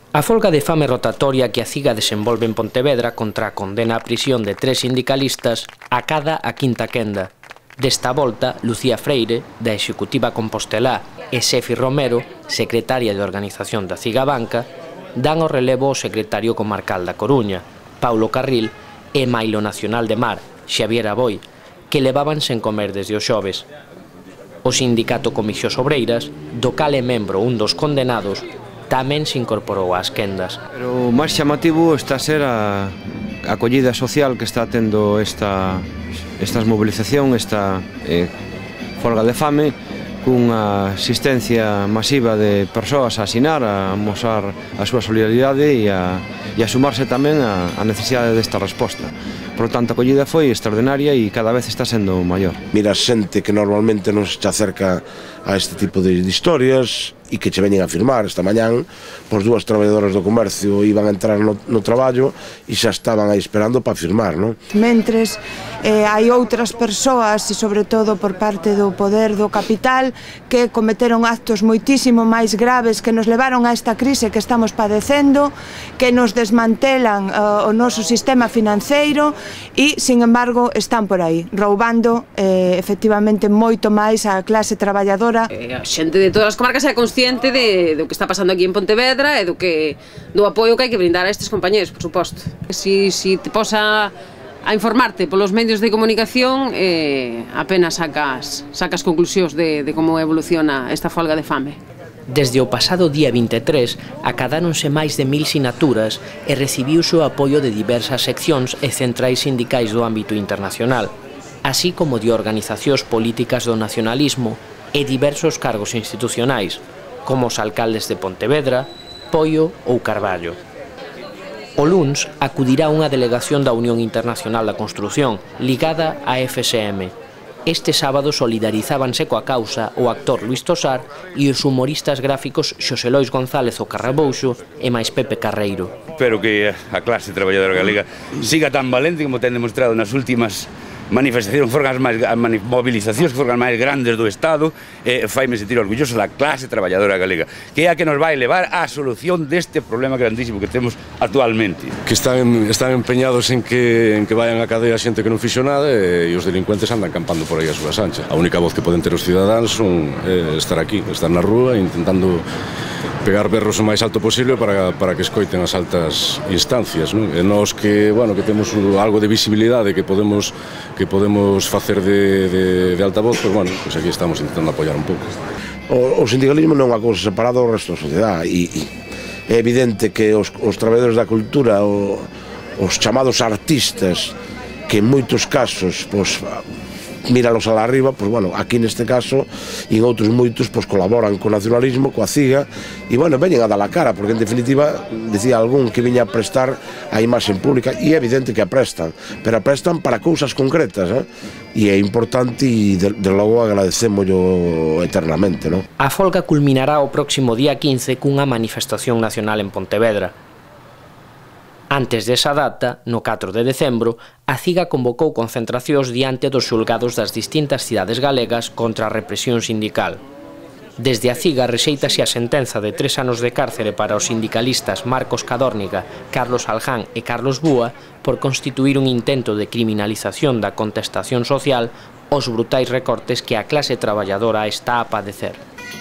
A folga de fame rotatoria que a CIGA desenvolve en Pontevedra contra a condena á prisión de 3 sindicalistas acada a quinta quenda. Desta volta, Lucía Freire, da Executiva Compostelá, e Sefi Romero, secretaria de organización da CIGA Banca, dan o relevo ao secretario comarcal da Coruña, Paulo Carril, e Mailo Nacional de Mar, Xavier Aboi, que levaban sen comer desde o xoves. O sindicato Comisións Obreiras, do cal é membro un dos condenados, tamén se incorporou ás quendas. Pero o máis chamativo está a ser a acollida social que está tendo estas movilización, esta folga de fame, cunha asistencia masiva de persoas a asinar, a mostrar a súa solidaridade e a sumarse tamén a necesidade desta resposta. Por lo tanto, a acollida foi extraordinaria e cada vez está sendo maior. Mira xente que normalmente non se acerca a este tipo de historias e que che veñen a firmar. Esta mañán, pois 2 traballadoras do comercio iban a entrar no traballo e xa estaban aí esperando para firmar, non? Mentres hai outras persoas, e sobre todo por parte do poder do capital, que cometeron actos moitísimo máis graves que nos levaron a esta crise que estamos padecendo, que nos desmantelan o noso sistema financeiro e, sin embargo, están por aí, roubando efectivamente moito máis a clase traballadora. A xente de todas as comarcas é consciente do que está pasando aquí en Pontevedra e do apoio que hai que brindar a estes compañeros, por suposto. Si te posa a informarte polos medios de comunicación, apenas sacas conclusións de como evoluciona esta folga de fame. Desde o pasado día 23 acadáronse máis de 1000 sinaturas e recibiuse o apoio de diversas seccións e centrais sindicais do ámbito internacional, así como de organizacións políticas do nacionalismo e diversos cargos institucionais, como os alcaldes de Pontevedra, Poio ou Carballo. O luns acudirá unha delegación da Unión Internacional da Construción, ligada á FSM. Este sábado solidarizábanse coa causa o actor Luís Tosar e os humoristas gráficos Xosé Lois González o Carrabouxo e máis Pepe Carreiro. Espero que a clase traballadora galega siga tan valente como ten demostrado nas últimas manifestacións, movilizacións que foron máis grandes do Estado. Faime sentir orgulloso da clase traballadora galega, que é a que nos vai levar á solución deste problema grandísimo que temos actualmente. Que están empeñados en que vayan a cadea xente que non fixo nada e os delincuentes andan campando por aí a súas anchas. A única voz que poden ter os cidadáns son estar aquí, estar na rúa intentando pegar berros o máis alto posible para que escoiten as altas instancias, non? E nós que temos algo de visibilidade que podemos facer de altavoz, pois aquí estamos intentando apoiar un pouco. O sindicalismo non é unha cousa separada do resto da sociedade e é evidente que os traballadores da cultura, os chamados artistas, que en moitos casos míralos a la arriba, aquí neste caso e en outros moitos colaboran co nacionalismo, coa CIGA e veñen a dar a cara, porque en definitiva dicía algún que viña a prestar a imaxe pública e é evidente que a prestan, pero a prestan para cousas concretas e é importante e de logo agradecémoslo eternamente. A folga culminará o próximo día 15 cunha manifestación nacional en Pontevedra. Antes desa data, no 4 de decembro, a CIGA convocou concentracións diante dos xulgados das distintas cidades galegas contra a represión sindical. Desde a CIGA rexeítase a sentenza de 3 anos de cárcere para os sindicalistas Marcos Cadórniga, Carlos Alján e Carlos Búa por constituir un intento de criminalización da contestación social aos brutais recortes que a clase traballadora está a padecer.